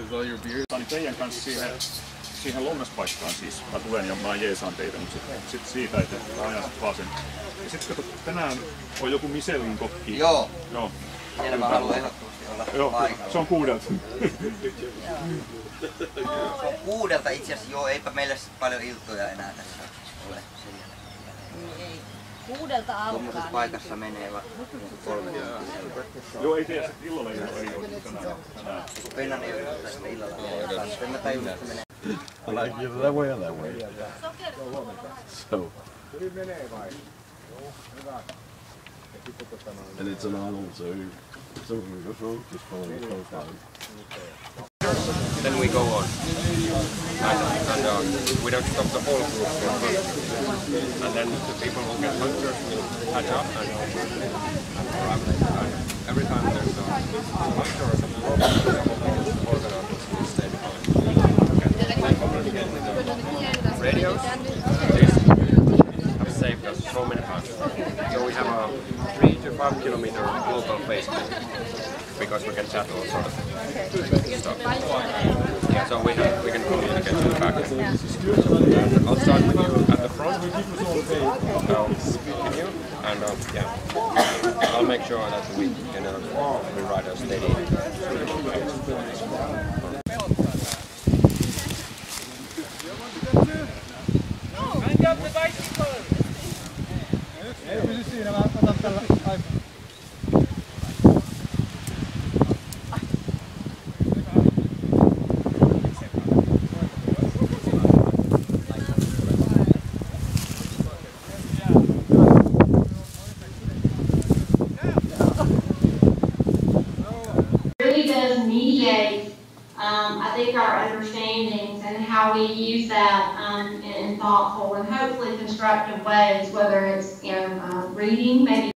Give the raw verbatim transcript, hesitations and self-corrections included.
Niin teidän kanssa siihen, siihen lounaspaikkaan siis. Mä tulen ja mä jeesaan teitä, mutta sitten sit siitä, että mä ajan sit vaan sen. Ja sitten kato, tänään on joku Michelin kokki. Joo. Joo. Siellä mä haluan ehdottomasti olla Joo, paikalla. se on kuudelta. Se on kuudelta itse asiassa, joo, eipä meillä paljon iltoja enää tässä ole. Ei. Kuudelta alkaa. Tuommoisessa paikassa menee va kolme tuntia. Joo, ei tiedä, että illalla ei ole, ei ole tänään. Pennan ei ole tästä illalla vielä. Sitten mä tajun, että menee. I like either that way or that way. So. And it's an island, so if something goes wrong, just follow the coastline. Then we go on, and, and uh, we don't stop the whole group from hunting. And then the people who get hunters will catch up and, and every time there's a hunter or some problem, some of the organizers will stay behind. They communicate with the radios. This has saved us so many times. So we have a three to five kilometer local Facebook, because we can chat all sorts of stuff. Yeah, so we have, we can communicate to the back. And I'll start with you at the front. I'll with you, and uh, yeah, I'll make sure that we can uh, we ride a steady. Hang up the bicycle! Really does mediate, um, I think, our understandings and how we use that um, in thoughtful and hopefully constructive ways, whether it's, you know, uh, reading, maybe